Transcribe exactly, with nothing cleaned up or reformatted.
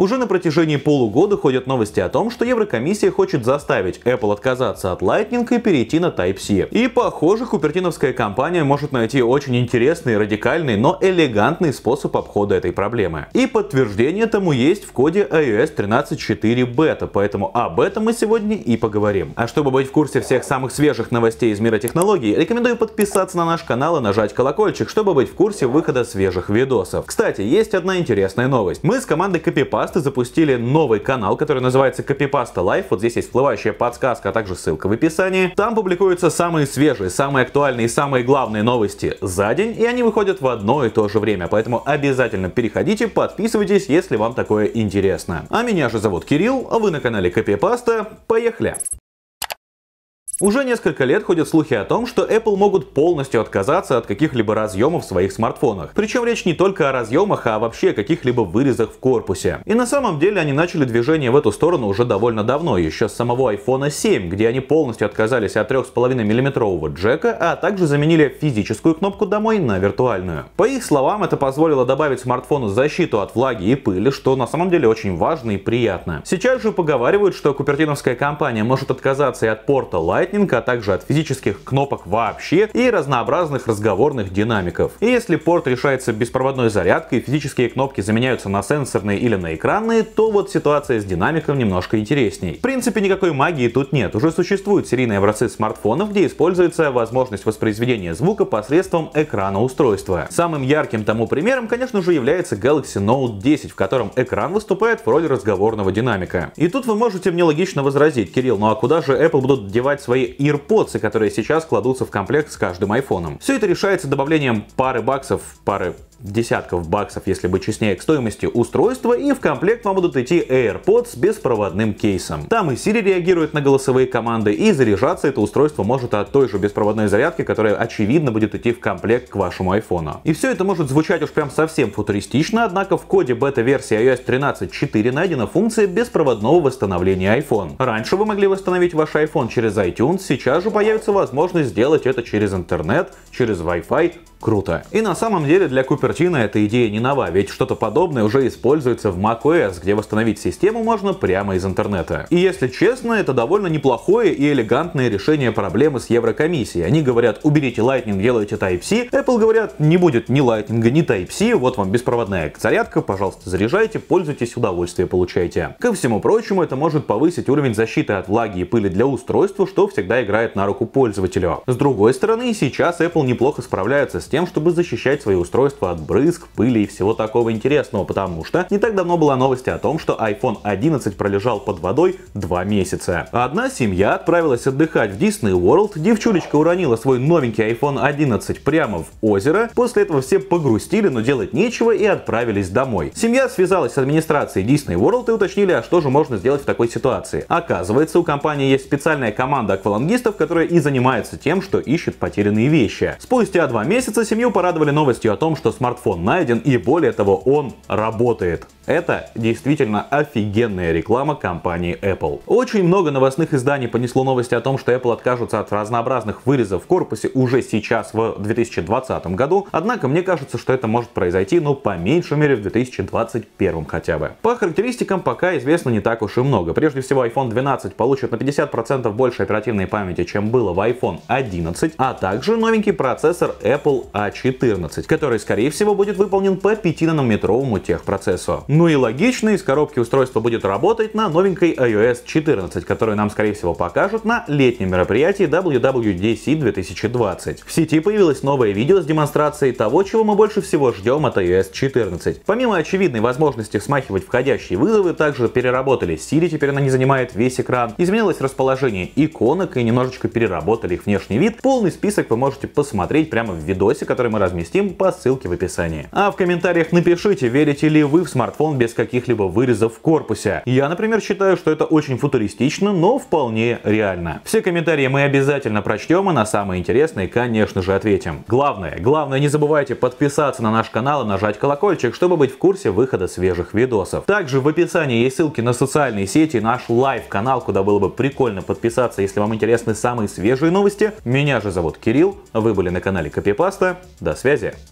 Уже на протяжении полугода ходят новости о том, что Еврокомиссия хочет заставить Apple отказаться от Lightning и перейти на Type-C. И похоже, купертиновская компания может найти очень интересный, радикальный, но элегантный способ обхода этой проблемы. И подтверждение тому есть в коде ай о эс тринадцать точка четыре бета, поэтому об этом мы сегодня и поговорим. А чтобы быть в курсе всех самых свежих новостей из мира технологий, рекомендую подписаться на наш канал и нажать колокольчик, чтобы быть в курсе выхода свежих видосов. Кстати, есть одна интересная новость. Мы с командой Копипасты запустили новый канал, который называется Копипаста Лайв. Вот здесь есть всплывающая подсказка, а также ссылка в описании. Там публикуются самые свежие, самые актуальные и самые главные новости за день, и они выходят в одно и то же время. Поэтому обязательно переходите, подписывайтесь, если вам такое интересно. А меня же зовут Кирилл, а вы на канале Копипаста. Поехали! Уже несколько лет ходят слухи о том, что Apple могут полностью отказаться от каких-либо разъемов в своих смартфонах. Причем речь не только о разъемах, а вообще о каких-либо вырезах в корпусе. И на самом деле они начали движение в эту сторону уже довольно давно, еще с самого айфон семь, где они полностью отказались от трёх с половиной миллиметрового джека, а также заменили физическую кнопку «Домой» на виртуальную. По их словам, это позволило добавить смартфону защиту от влаги и пыли, что на самом деле очень важно и приятно. Сейчас же поговаривают, что купертиновская компания может отказаться и от порта Lightning, а также от физических кнопок вообще и разнообразных разговорных динамиков. И если порт решается беспроводной зарядкой и физические кнопки заменяются на сенсорные или на экранные, то вот ситуация с динамиком немножко интересней. В принципе, никакой магии тут нет. Уже существуют серийные образцы смартфонов, где используется возможность воспроизведения звука посредством экрана устройства. Самым ярким тому примером, конечно же, является Galaxy Note десять, в котором экран выступает в роли разговорного динамика. И тут вы можете мне логично возразить: Кирилл, ну а куда же Apple будут девать свои AirPods, которые сейчас кладутся в комплект с каждым айфоном? Все это решается добавлением пары баксов, пары десятков баксов, если быть честнее, к стоимости устройства, и в комплект вам будут идти AirPods с беспроводным кейсом. Там и Siri реагирует на голосовые команды, и заряжаться это устройство может от той же беспроводной зарядки, которая очевидно будет идти в комплект к вашему айфону. И все это может звучать уж прям совсем футуристично, однако в коде бета-версии ай о эс тринадцать точка четыре найдена функция беспроводного восстановления iPhone. Раньше вы могли восстановить ваш iPhone через iTunes, сейчас же появится возможность сделать это через интернет, через Wi-Fi. Круто. И на самом деле для Купертино эта идея не нова, ведь что-то подобное уже используется в macOS, где восстановить систему можно прямо из интернета. И если честно, это довольно неплохое и элегантное решение проблемы с Еврокомиссией. Они говорят: уберите Lightning, делайте Type-C. Apple говорят: не будет ни Lightning, ни Type-C, вот вам беспроводная зарядка, пожалуйста, заряжайте, пользуйтесь, удовольствие получайте. Ко всему прочему, это может повысить уровень защиты от влаги и пыли для устройства, что всегда играет на руку пользователю. С другой стороны, сейчас Apple неплохо справляется с тем, чтобы защищать свои устройства от брызг, пыли и всего такого интересного, потому что не так давно была новость о том, что айфон одиннадцать пролежал под водой два месяца. Одна семья отправилась отдыхать в Disney World, девчулечка уронила свой новенький айфон одиннадцать прямо в озеро, после этого все погрустили, но делать нечего и отправились домой. Семья связалась с администрацией Disney World и уточнили, а что же можно сделать в такой ситуации. Оказывается, у компании есть специальная команда аквалангистов, которая и занимается тем, что ищет потерянные вещи. Спустя два месяца семью порадовали новостью о том, что смартфон найден, и более того, он работает. Это действительно офигенная реклама компании Apple. Очень много новостных изданий понесло новости о том, что Apple откажутся от разнообразных вырезов в корпусе уже сейчас, в две тысячи двадцатом году. Однако мне кажется, что это может произойти, ну, по меньшей мере, в две тысячи двадцать первом хотя бы. По характеристикам пока известно не так уж и много. Прежде всего, айфон двенадцать получит на пятьдесят процентов больше оперативной памяти, чем было в айфон одиннадцать, а также новенький процессор Apple а четырнадцать, который, скорее всего, будет выполнен по пятинанометровому техпроцессу. Ну и логично, из коробки устройство будет работать на новенькой ай о эс четырнадцать, которую нам, скорее всего, покажут на летнем мероприятии дабл ю дабл ю ди си две тысячи двадцать. В сети появилось новое видео с демонстрацией того, чего мы больше всего ждем от ай о эс четырнадцать. Помимо очевидной возможности смахивать входящие вызовы, также переработали Siri, теперь она не занимает весь экран, изменилось расположение иконок и немножечко переработали их внешний вид. Полный список вы можете посмотреть прямо в видосе, который мы разместим по ссылке в описании. А в комментариях напишите, верите ли вы в смартфон без каких-либо вырезов в корпусе. Я, например, считаю, что это очень футуристично, но вполне реально. Все комментарии мы обязательно прочтем, и на самые интересные, конечно же, ответим. Главное, главное, не забывайте подписаться на наш канал и нажать колокольчик, чтобы быть в курсе выхода свежих видосов. Также в описании есть ссылки на социальные сети, наш лайв-канал, куда было бы прикольно подписаться, если вам интересны самые свежие новости. Меня же зовут Кирилл, вы были на канале Копипаста. До связи!